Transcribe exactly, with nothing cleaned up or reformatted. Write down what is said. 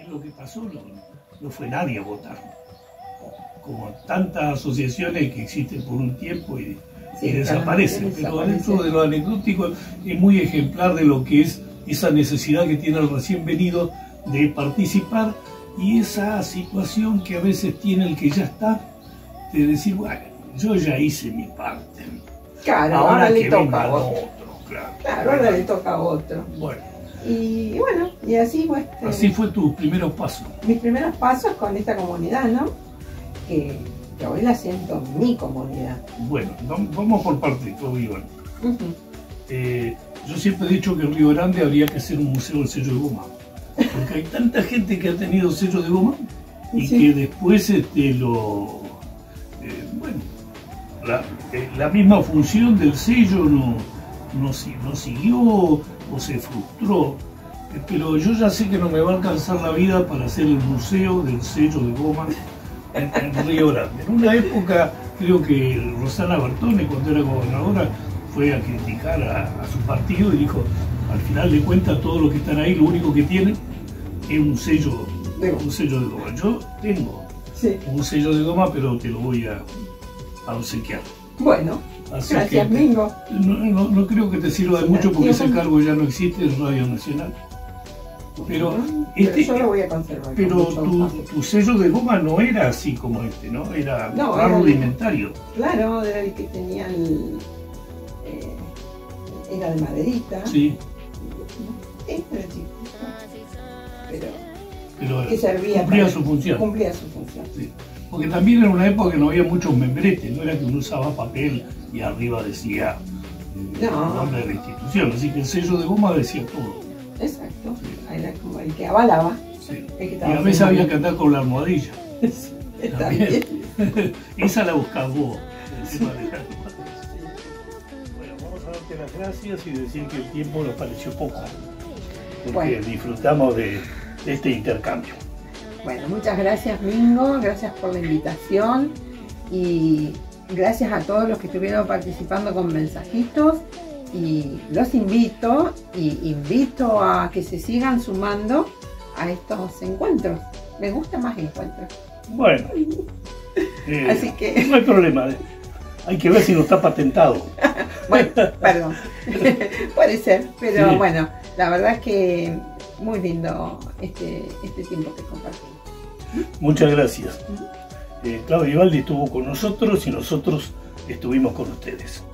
lo que pasó no, no fue nadie a votar. Como tantas asociaciones que existen por un tiempo y, sí, y desaparecen. Pero dentro de lo anecdótico es muy ejemplar de lo que es esa necesidad que tiene el recién venido de participar y esa situación que a veces tiene el que ya está, de decir, bueno, yo ya hice mi parte. Claro, ahora, ahora le que toca a otro. otro. Claro, claro ahora le toca a otro. Bueno. Y bueno, y así fue. Este, así fue tus primeros pasos. Mis primeros pasos con esta comunidad, ¿no? Que, que hoy la siento mi comunidad. Bueno, vamos por partes, todo Iván. Uh-huh. eh, yo siempre he dicho que en Río Grande habría que hacer un museo del sello de goma. Porque hay tanta gente que ha tenido sello de goma y sí. que después este, lo... Eh, bueno, la, eh, la misma función del sello no, no, no siguió o se frustró. Eh, pero yo ya sé que no me va a alcanzar la vida para hacer el museo del sello de goma en, en Río Grande. En una época creo que Rosana Bertone, cuando era gobernadora, fue a criticar a, a su partido y dijo, al final de cuentas todos los que están ahí lo único que tienen es un sello de, un sello de goma. Yo tengo sí. un sello de goma, pero te lo voy a, a obsequiar. Bueno, así gracias que, Mingo. No, no, no creo que te sirva de mucho porque ese cargo ya no existe en Radio Nacional. Pero, pero este, yo lo voy a conservar. Pero tu, tu sello de goma no era así como este, ¿no? Era no, más era rudimentario. El, claro, era el que tenía el... Eh, era de maderita. Sí. Sí, era chico. Pero, pero que servía cumplía para, su función. Cumplía su función. Sí. Porque también era una época que no había muchos membretes, no era que uno usaba papel y arriba decía no. el nombre de la institución, así que el sello de goma decía todo. Exacto, sí. Era como el que avalaba. Sí. El que y a veces había que andar con la almohadilla. Está bien. Esa la buscás vos, el tema de la almohadilla. Bueno, vamos a darte las gracias y decir que el tiempo nos pareció poco, porque bueno. disfrutamos de, de este intercambio. Bueno, muchas gracias Mingo, gracias por la invitación y gracias a todos los que estuvieron participando con mensajitos y los invito y invito a que se sigan sumando a estos encuentros. Me gustan más encuentros. Bueno, eh, así que no hay problema, hay que ver si no está patentado. Bueno, perdón, puede ser, pero sí. bueno, la verdad es que muy lindo este, este tiempo que compartimos. Muchas gracias. Eh, Claudia Vivaldi estuvo con nosotros y nosotros estuvimos con ustedes.